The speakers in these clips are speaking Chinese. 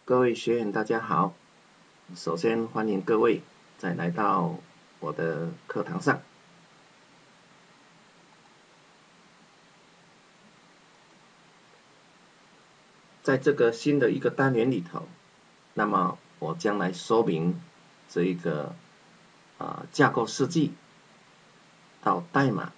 各位学员大家好，首先欢迎各位再来到我的课堂上。在这个新的一个单元里头，那么我将来说明这一个架构设计到代码，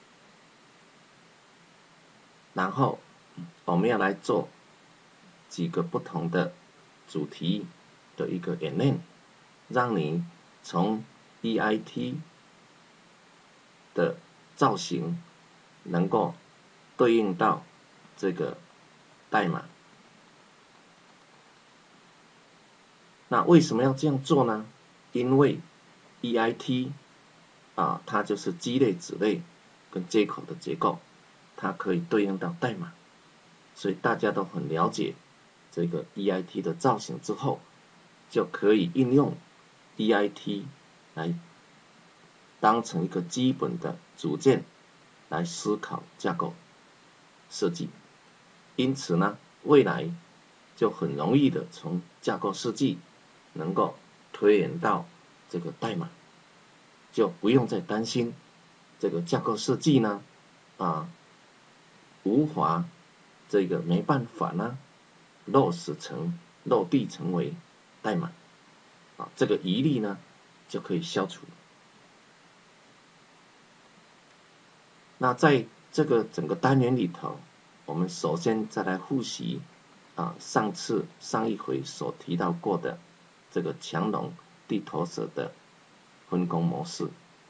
然后我们要来做几个不同的主题的一个演练，让你从 EIT 的造型能够对应到这个代码。那为什么要这样做呢？因为 EIT 它就是基类、子类跟接口的结构，它可以对应到代码，所以大家都很了解这个 EIT 的造型之后，就可以应用 EIT 来当成一个基本的组件来思考架构设计。因此呢，未来就很容易的从架构设计能够推演到这个代码，就不用再担心这个架构设计呢无法这个没办法呢落地成为代码这个疑虑呢就可以消除。那在这个整个单元里头，我们首先再来复习上一回所提到过的这个强龙地头蛇的分工模式。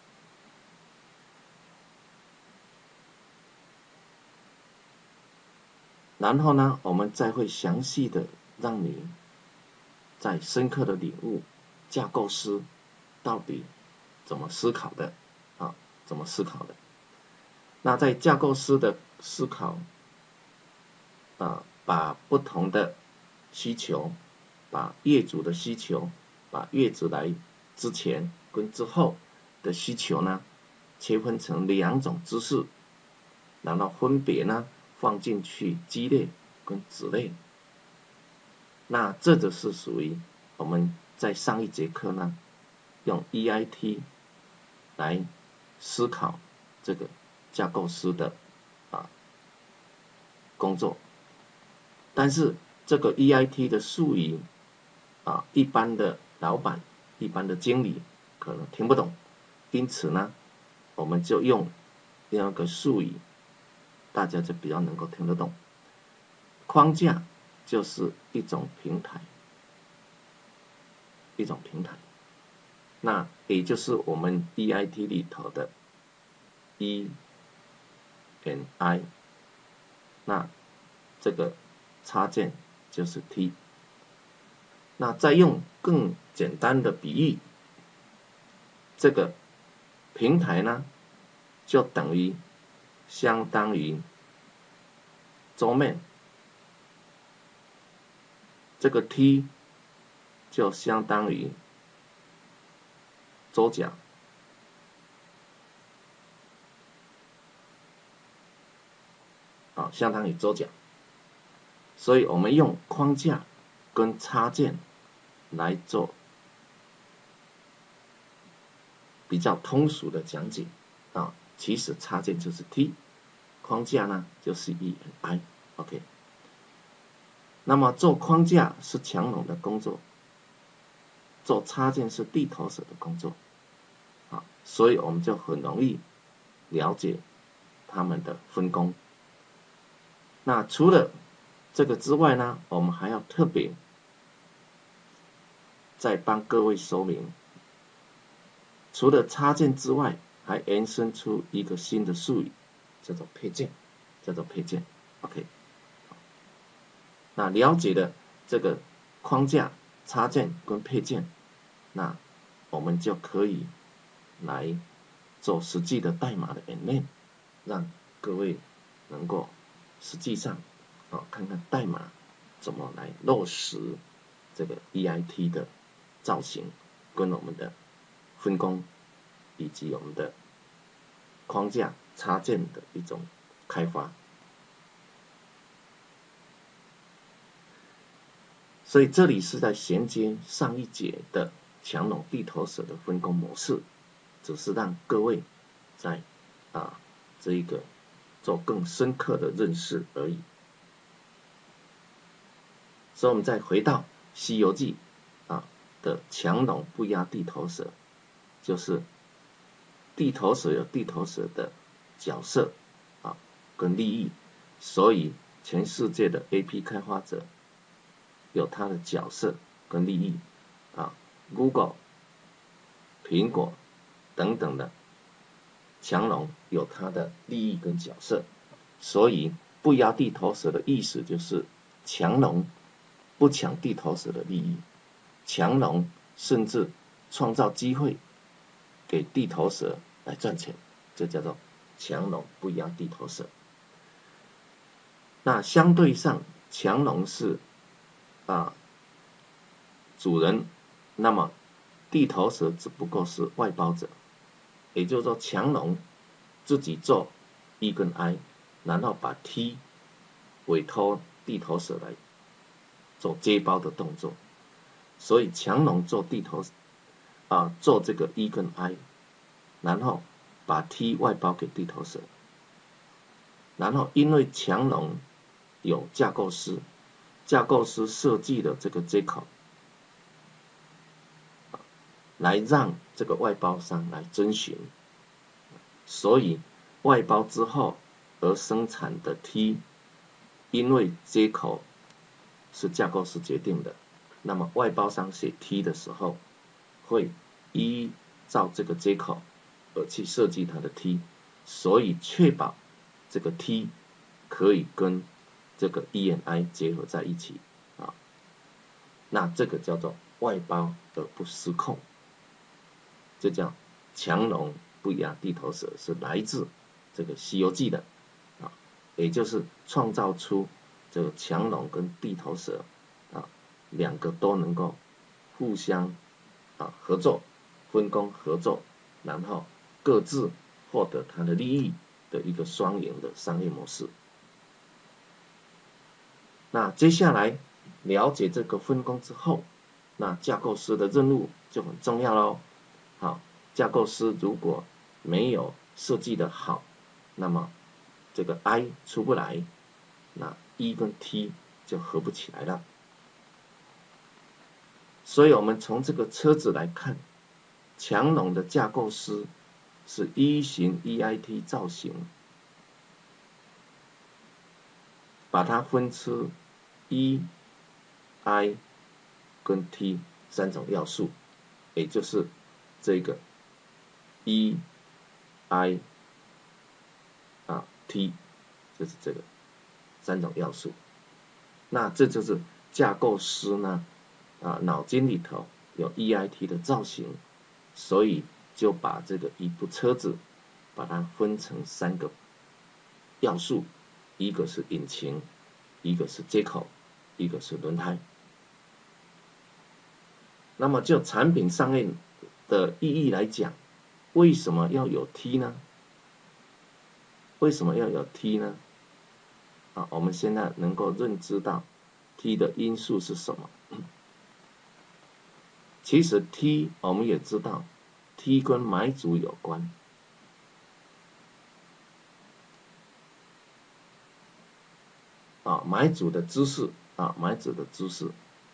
然后呢，我们再会详细的让你再深刻的领悟架构师到底怎么思考的怎么思考的。那在架构师的思考把不同的需求，把业主的需求，把业主来之前跟之后的需求呢切分成两种知识，然后分别呢放进去基类跟子类。那这就是属于我们在上一节课呢用 EIT 来思考这个架构师的工作。但是这个 EIT 的术语一般的老板、一般的经理可能听不懂，因此呢我们就用另外一个术语，大家就比较能够听得懂。框架就是一种平台，那也就是我们 EIT 里头的 E and I， 那这个插件就是 T。 那再用更简单的比喻，这个平台呢就相当于桌面，这个 T 就相当于桌角，相当于桌角。所以我们用框架跟插件来做比较通俗的讲解其实插件就是 T， 框架呢就是 E and I。OK， 那么做框架是强龙的工作，做插件是地头蛇的工作所以我们就很容易了解他们的分工。那除了这个之外呢，我们还要特别再帮各位说明，除了插件之外，还延伸出一个新的术语，叫做配件。OK， 那了解了这个框架、插件跟配件，那我们就可以来做实际的代码的演练，让各位能够实际上看看代码怎么来落实这个 EIT 的造型跟我们的分工以及我们的框架插件的一种开发。 所以这里是在衔接上一节的强龙地头蛇的分工模式，只是让各位在这一个做更深刻的认识而已。所以我们再回到《西游记》的强龙不压地头蛇，就是地头蛇有地头蛇的角色跟利益，所以全世界的 AP 开发者有他的角色跟利益Google、苹果等等的强龙有他的利益跟角色，所以不压地头蛇的意思就是强龙不抢地头蛇的利益，强龙甚至创造机会给地头蛇来赚钱，这叫做强龙不压地头蛇。那相对上，强龙是主人，那么地头蛇只不过是外包者，也就是说强龙自己做 E 跟 I， 然后把 T 委托地头蛇来做接包的动作，所以强龙做做这个 E 跟 I， 然后把 T 外包给地头蛇，然后因为强龙有架构师，架构师设计了这个接口，来让这个外包商来遵循，所以外包之后而生产的 T， 因为接口是架构师决定的，那么外包商写 T 的时候，会依照这个接口而去设计它的 T， 所以确保这个 T 可以跟这个 E and I 结合在一起那这个叫做外包而不失控，这叫强龙不压地头蛇，是来自这个《西游记》的也就是创造出这个强龙跟地头蛇两个都能够互相合作、分工合作，然后各自获得它的利益的一个双赢的商业模式。那接下来了解这个分工之后，那架构师的任务就很重要咯。好，架构师如果没有设计的好，那么这个 I 出不来，那 E 跟 T 就合不起来了。所以我们从这个车子来看，强龙的架构师是一型 EIT 造型，把它分出 E、I 跟 T 三种要素，也就是这个 E、I、T， 就是这个三种要素。那这就是架构师呢脑筋里头有 EIT 的造型，所以就把这个一部车子把它分成三个要素，一个是引擎，一个是接口，一个是轮胎。那么就产品上面的意义来讲，为什么要有 T 呢？为什么要有 T 呢？我们现在能够认知到 T 的因素是什么？其实 T 我们也知道 T 跟买主有关。买主的知识买主的知识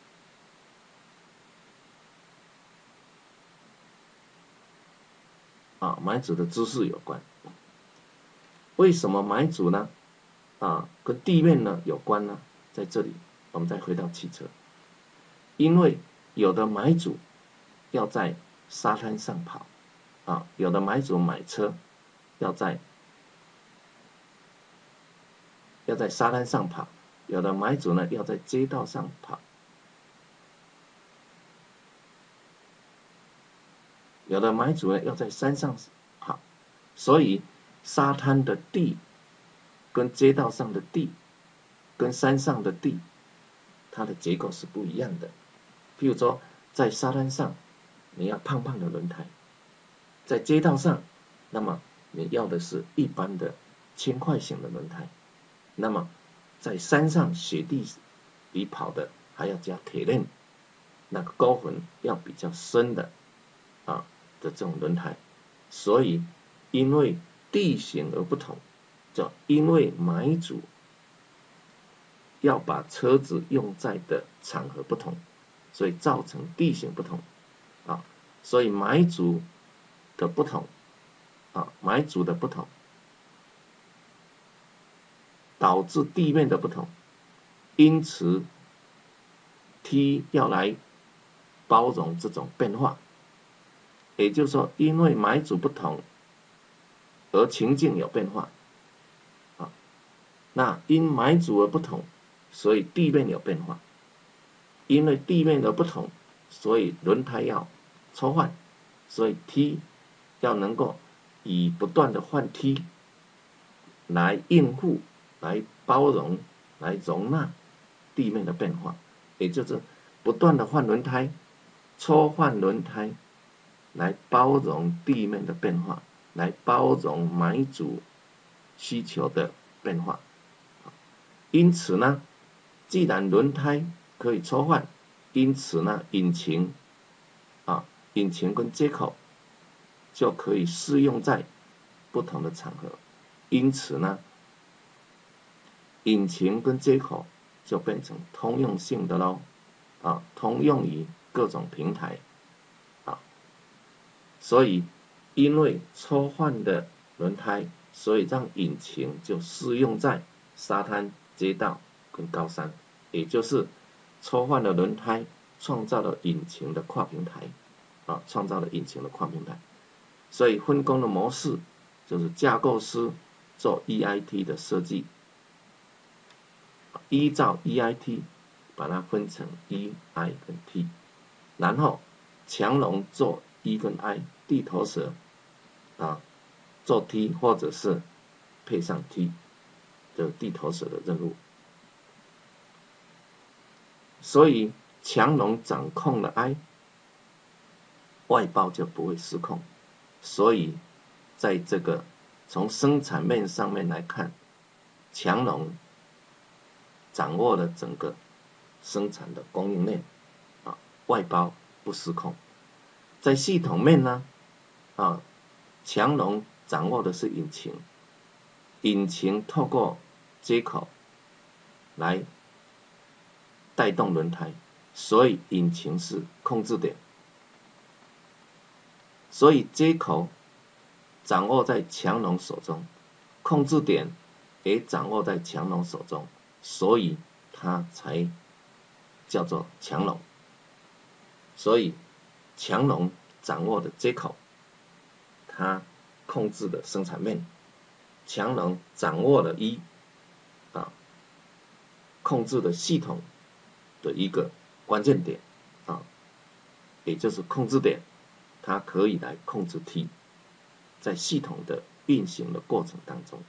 买主的知识有关。为什么买主呢跟地面呢有关呢？在这里我们再回到汽车，因为有的买主要在沙滩上跑有的买主买车要在沙滩上跑，有的买主呢要在街道上跑，有的买主呢要在山上跑，所以沙滩的地跟街道上的地跟山上的地它的结构是不一样的。譬如说在沙滩上你要胖胖的轮胎，在街道上那么你要的是一般的轻快型的轮胎，那么在山上雪地里跑的还要加铁链，那个沟痕要比较深的的这种轮胎。所以因为地形而不同，就因为买主要把车子用在的场合不同，所以造成地形不同所以买主的不同买主的不同导致地面的不同，因此 T 要来包容这种变化。也就是说，因为买主不同而情境有变化那因买主而不同，所以地面有变化。因为地面的不同，所以轮胎要抽换，所以 T 要能够以不断的换 T 来应付、来包容、来容纳地面的变化，也就是不断的换轮胎、抽换轮胎，来包容地面的变化，来包容买主需求的变化。因此呢，既然轮胎可以抽换，因此呢，引擎跟接口就可以适用在不同的场合。因此呢，引擎跟接口就变成通用性的咯通用于各种平台所以因为抽换的轮胎，所以让引擎就适用在沙滩、街道跟高山，也就是抽换的轮胎创造了引擎的跨平台创造了引擎的跨平台。所以分工的模式就是架构师做 EIT 的设计，依照 EIT 把它分成 E、I 跟 T， 然后强龙做 E 跟 I， 地头蛇做 T 或者是配上 T 的地头蛇的任务。所以强龙掌控了 I， 外包就不会失控。所以在这个从生产面上面来看，强龙掌握了整个生产的供应链外包不失控。在系统面呢强龙掌握的是引擎，引擎透过接口来带动轮胎，所以引擎是控制点。所以接口掌握在强龙手中，控制点也掌握在强龙手中，所以它才叫做强龙。所以强龙掌握的接口，它控制的生产面，强龙掌握了控制的系统的一个关键点也就是控制点，它可以来控制 T 在系统的运行的过程当中。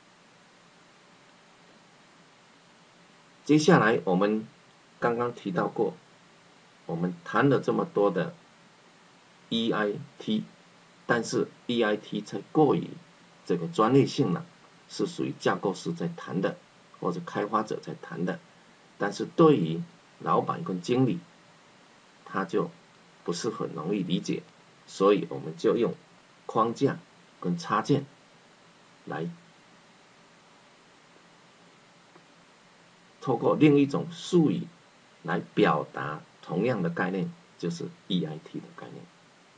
接下来我们刚刚提到过，我们谈了这么多的 EIT， 但是 EIT 才过于这个专业性了，是属于架构师在谈的，或者开发者在谈的，但是对于老板跟经理，他就不是很容易理解，所以我们就用框架跟插件来透过另一种术语来表达同样的概念，就是 EIT 的概念。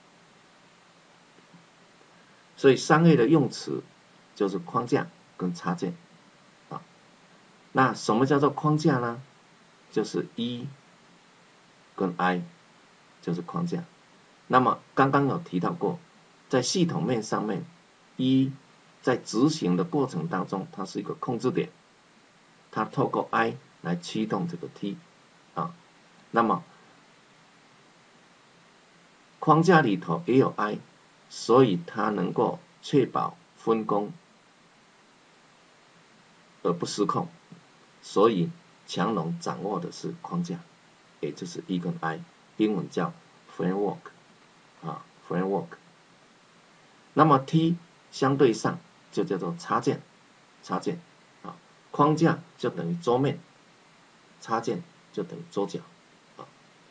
所以商业的用词就是框架跟插件那什么叫做框架呢？就是 E 跟 I 就是框架。那么刚刚有提到过，在系统面上面 E 在执行的过程当中，它是一个控制点，它透过 I 来驱动这个 T 那么框架里头也有 I， 所以它能够确保分工而不失控，所以强龙掌握的是框架，也就是 E 跟 I， 英文叫 framework framework。 那么 T 相对上就叫做插件框架就等于桌面，插件就等于桌角啊。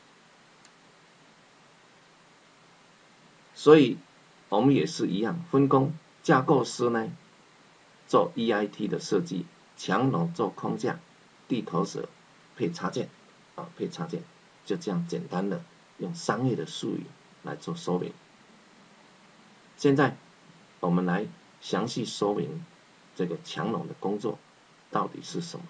所以我们也是一样，分工架构师呢做 EIT 的设计，强龙做框架，地头蛇配插件啊，配插件，就这样简单的用商业的术语来做说明。现在我们来详细说明这个强龙的工作到底是什么。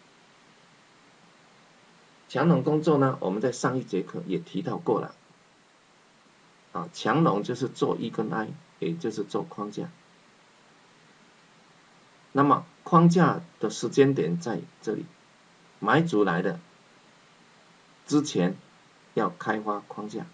强龙工作呢，我们在上一节课也提到过了啊，强龙就是做 E 跟 I， 也就是做框架。那么框架的时间点在这里，买主来的之前要开发框架，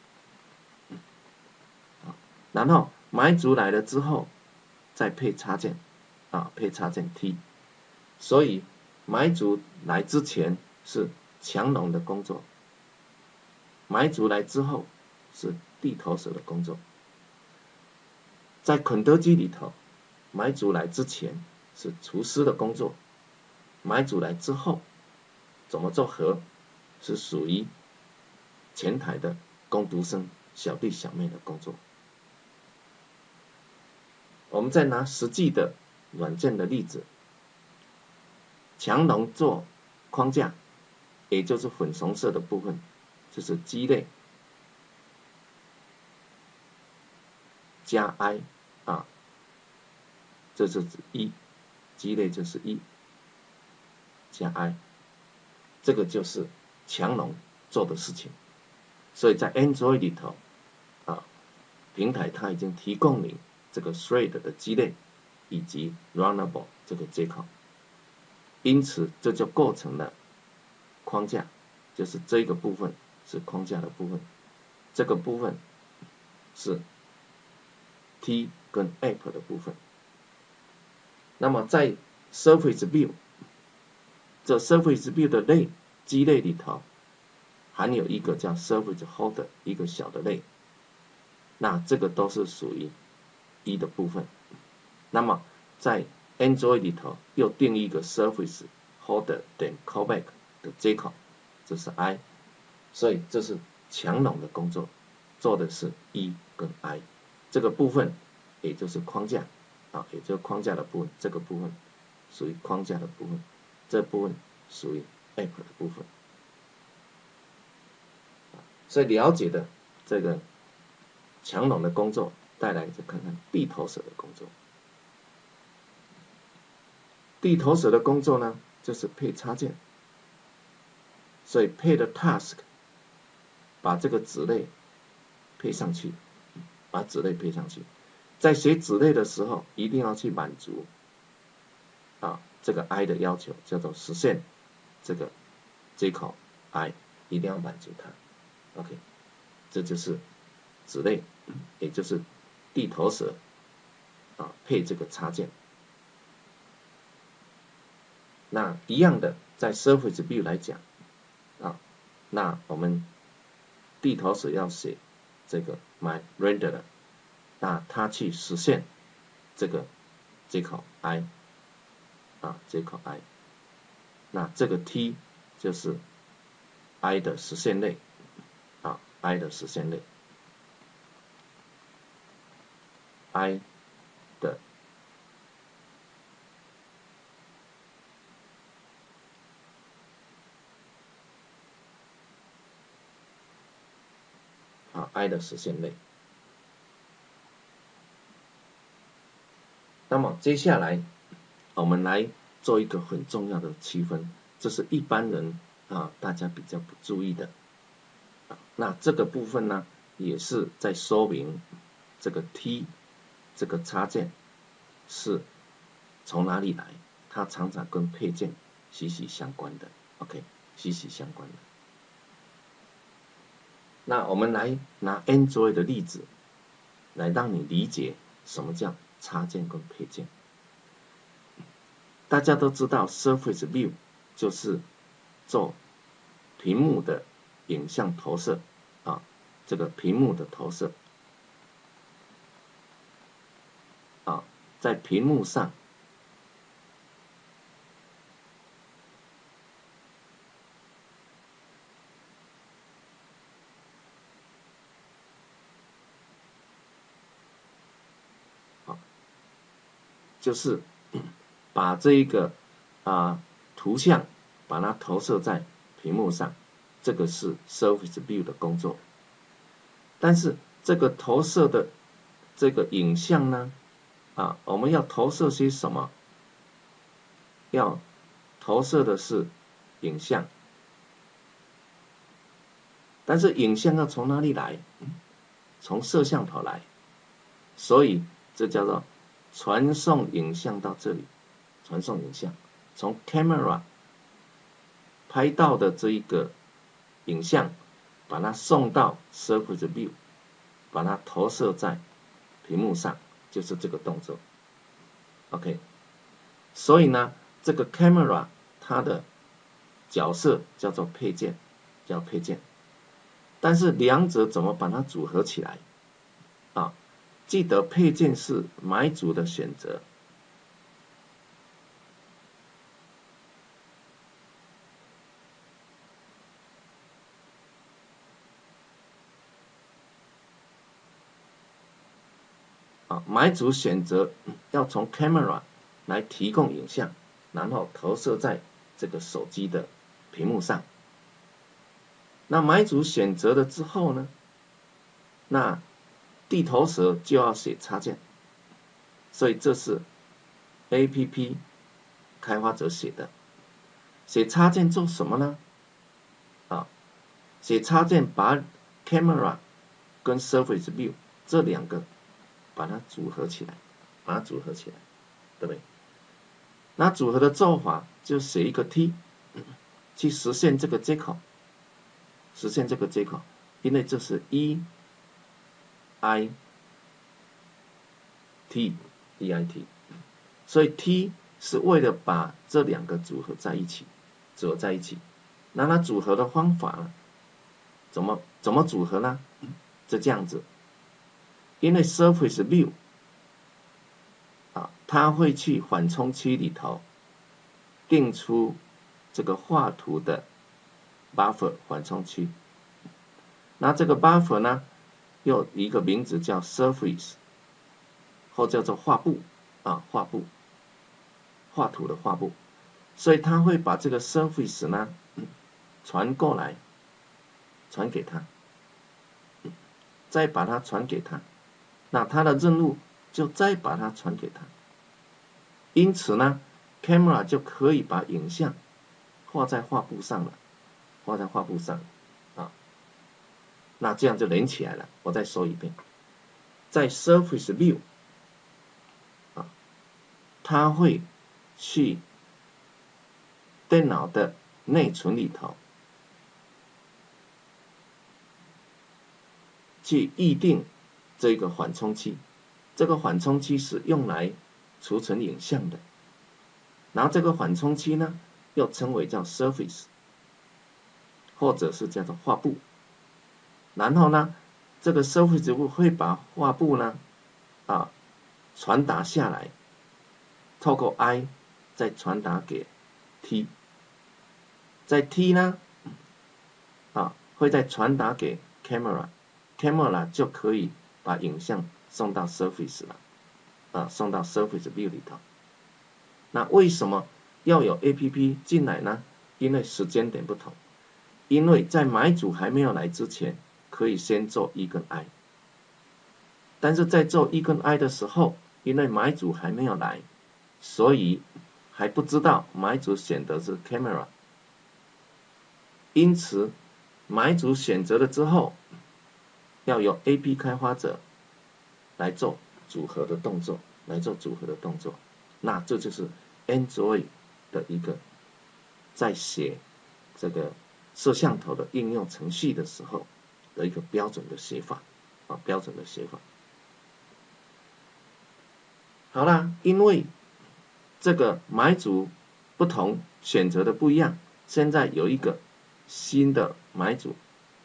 然后买主来了之后再配插件啊，配插件 T。所以买主来之前是强龙的工作，买主来之后是地头蛇的工作。在肯德基里头，买主来之前是厨师的工作，买主来之后怎么做盒是属于前台的工读生小弟小妹的工作。我们再拿实际的软件的例子，强龙做框架，也就是粉红色的部分，就是鸡肋加 I 啊，这是指1，鸡肋就是1加 I， 这个就是强龙做的事情。所以在 Android 里头啊，平台它已经提供你这个 thread 的鸡肋以及 runnable 这个接口，因此这就构成了框架，就是这个部分是框架的部分，这个部分是 T 跟 App 的部分。那么在 Surface View， 这 Surface View 的类鸡肋里头含有一个叫 Surface Holder， 一个小的类，那这个都是属于 E 的部分。那么在 Android 里头又定义一个 Surface Holder 点 Callback 的接口，这是 I， 所以这是强龙的工作，做的是 E 跟 I 这个部分，也就是框架啊，也就是框架的部分，这个部分属于框架的部分，这部分属于 App 的部分。所以了解的这个强龙的工作，带来就看看地头蛇的工作。地头蛇的工作呢，就是配插件，所以配的 task 把这个子类配上去，把子类配上去。在写子类的时候，一定要去满足啊这个 I 的要求，叫做实现这个接口 I， 一定要满足它。OK， 这就是子类，也就是地头蛇啊配这个插件。那一样的，在 Surface View 来讲啊，那我们地头蛇要写这个 My Renderer， 那它去实现这个接口 I 啊，接口 I， 那这个 T 就是 I 的实现类啊 ，I 的实现类 ，I 的I 的实现类。那么接下来我们来做一个很重要的区分，这是一般人大家比较不注意的。那这个部分呢，也是在说明这个 T 这个插件是从哪里来，它常常跟配件息息相关的 ，OK， 息息相关的。那我们来拿 Android 的例子来让你理解什么叫插件跟配件。大家都知道 Surface View 就是做屏幕的影像投射啊，这个屏幕的投射啊，在屏幕上就是把这一个图像把它投射在屏幕上，这个是 Surface View 的工作。但是这个投射的这个影像呢，我们要投射些什么？要投射的是影像，但是影像要从哪里来？从摄像头来，所以这叫做传送影像到这里，传送影像从 camera 拍到的这一个影像，把它送到 Surface View， 把它投射在屏幕上，就是这个动作。OK， 所以呢，这个 camera 它的角色叫做配件，叫配件。但是两者怎么把它组合起来？记得配件是买主的选择。买主选择要从 camera 来提供影像，然后投射在这个手机的屏幕上。那买主选择了之后呢，那地头蛇就要写插件，所以这是 APP 开发者写的。写插件做什么呢？写插件把 camera 跟 Surface View 这两个把它组合起来，对不对？那组合的做法就写一个 T 去实现这个接口，因为这是 EIT， 所以 T 是为了把这两个组合在一起。那它组合的方法呢？怎么组合呢？就这样子，因为 Surface View 它会去缓冲区里头定出这个画图的 buffer 缓冲区。那这个 buffer 呢，又一个名字叫 surface， 或叫做画布，画图的画布。所以它会把这个 surface 呢传过来，传给他，再把它传给他，那他的任务就再把它传给他。因此呢 ，camera 就可以把影像画在画布上了，那这样就连起来了。我再说一遍，在 Surface View， 它会去电脑的内存里头去预定这个缓冲器，这个缓冲器是用来储存影像的。然后这个缓冲器呢，又称为叫 surface， 或者是叫做画布。然后呢，这个 surface 会把画布呢，传达下来，透过 I 再传达给 T， 在 T 呢，会再传达给 camera 就可以把影像送到 surface 了，送到 surface view 里头。那为什么要有 APP 进来呢？因为时间点不同，因为在买主还没有来之前，可以先做 E 跟 I， 但是在做 E 跟 I 的时候，因为买主还没有来，所以还不知道买主选的是 camera， 因此买主选择了之后，要由 APP 开发者来做组合的动作，那这就是 Android 的一个在写这个摄像头的应用程序的时候的一个标准的写法。好啦，因为这个买主不同，选择的不一样，现在有一个新的买主，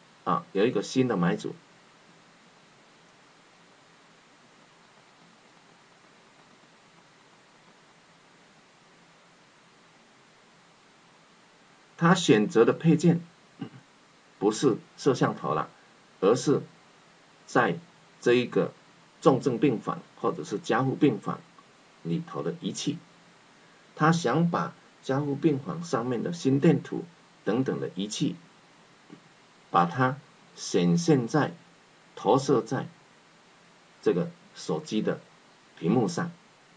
他选择的配件不是摄像头了，而是在这一个重症病房或者是加护病房里头的仪器，他想把加护病房上面的心电图等等的仪器，把它显现在、投射在这个手机的屏幕上。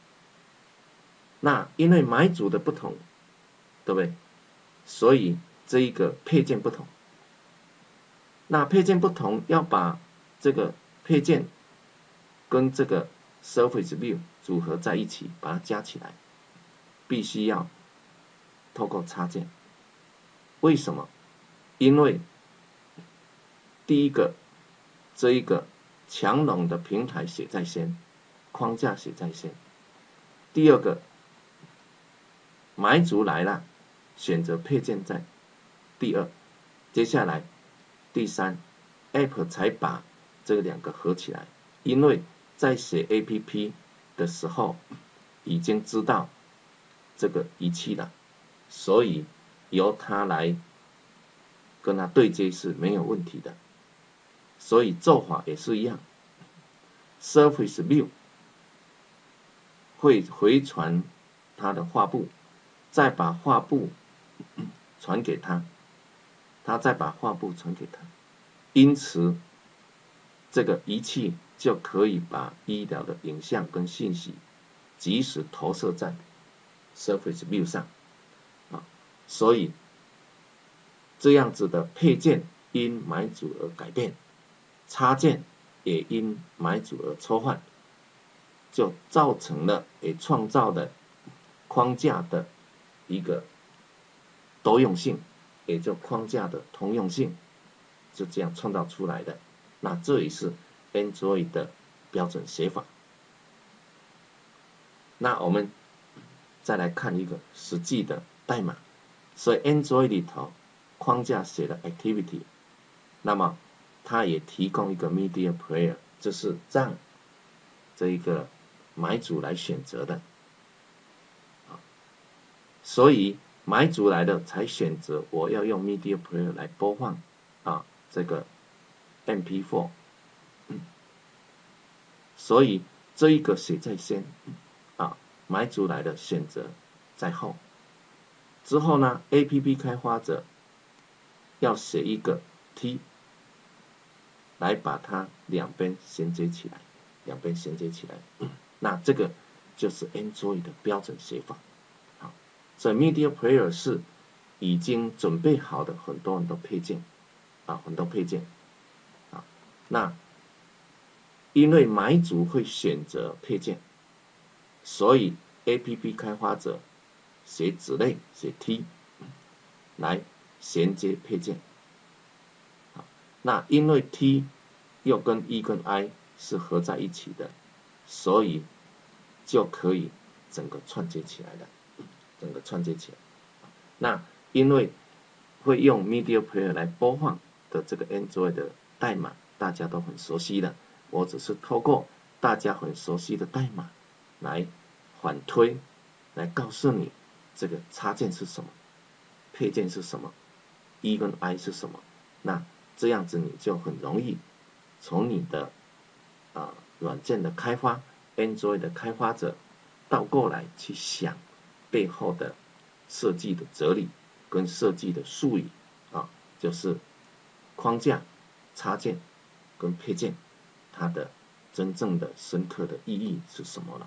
那因为买主的不同，对不对？所以这一个配件不同。那配件不同，要把这个配件跟这个 Surface View 组合在一起，把它加起来，必须要透过插件。为什么？因为第一个，这一个强龙的平台写在先，框架写在先。第二个，买主来了，选择配件在第二。接下来第三 ，App 才把这两个合起来。因为在写 APP 的时候，已经知道这个仪器了，所以由它来跟它对接是没有问题的。所以做法也是一样 ，Surface View 会回传它的画布，再把画布传给他，他再把画布传给他，因此这个仪器就可以把医疗的影像跟信息及时投射在 Surface View 上啊，所以这样子的配件因买主而改变，插件也因买主而抽换，就造成了也创造了框架的一个多用性，也就框架的通用性，就这样创造出来的。那这也是 Android 的标准写法。那我们再来看一个实际的代码。所以 Android 里头框架写了 Activity， 那么它也提供一个 Media Player， 这是让这一个买主来选择的。所以买主来了才选择我要用 Media Player 来播放这个 MP4。所以这一个写在先买主来的选择在后。之后呢 ，APP 开发者要写一个 T 来把它两边衔接起来，那这个就是 Android 的标准写法。好，所以 Media Player 是已经准备好的很多配件那因为买主会选择配件，所以 APP 开发者写子类写 T 来衔接配件。那因为 T 又跟 E 跟 I 是合在一起的，所以就可以整个串接起来了。那因为会用 Media Player 来播放的这个 Android 的代码，大家都很熟悉的，我只是透过大家很熟悉的代码来反推，来告诉你这个插件是什么，配件是什么 ，E 跟 I 是什么。那这样子你就很容易从你的软件的开发 Android 的开发者倒过来去想背后的设计的哲理跟设计的术语就是框架、插件跟配件它的真正的深刻的意义是什么了。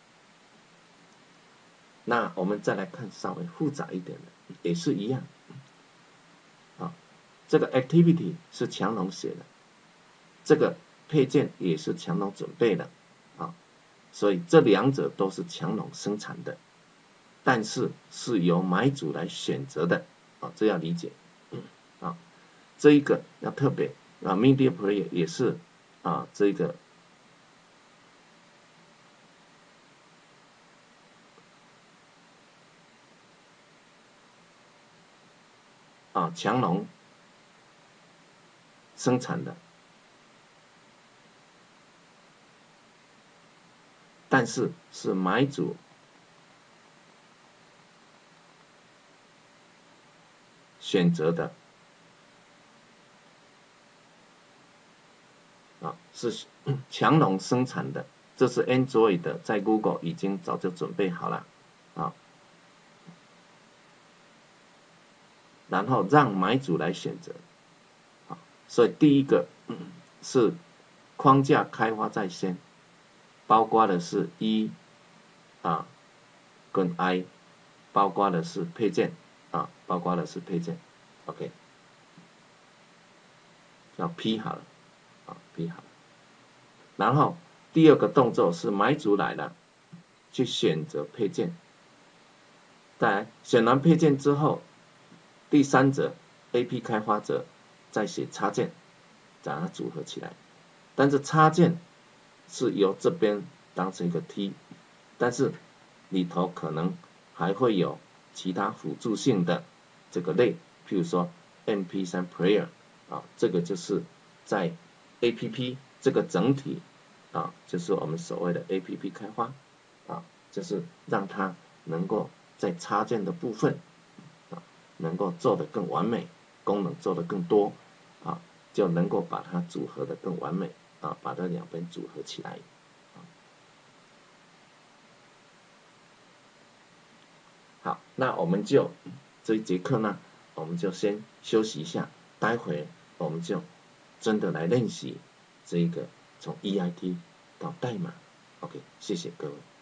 那我们再来看稍微复杂一点的，也是一样这个 Activity 是强龙写的，这个配件也是强龙准备的所以这两者都是强龙生产的，但是是由买主来选择的这要理解这一个要特别Media Player 也是这个强龙生产的，但是是买主选择的是强龙生产的， 这是 Android 的，在 Google 已经早就准备好了啊。然后让买主来选择，所以第一个是框架开发在先，包括的是 E 跟 I， 包括的是配件包括的是配件 ，OK， 叫 P 好了P 好了。然后第二个动作是买主来了，去选择配件，再来选完配件之后，第三者 AP 开发者再写插件，把它组合起来。但是插件是由这边当成一个 T， 但是里头可能还会有其他辅助性的这个类，譬如说 MP3 Player 这个就是在 APP 这个整体就是我们所谓的 APP 开发就是让它能够在插件的部分能够做得更完美，功能做得更多就能够把它组合得更完美把这两边组合起来好，那我们就这一节课呢，我们就先休息一下，待会我们就真的来练习这一个从 EIT 到代码。OK， 谢谢各位。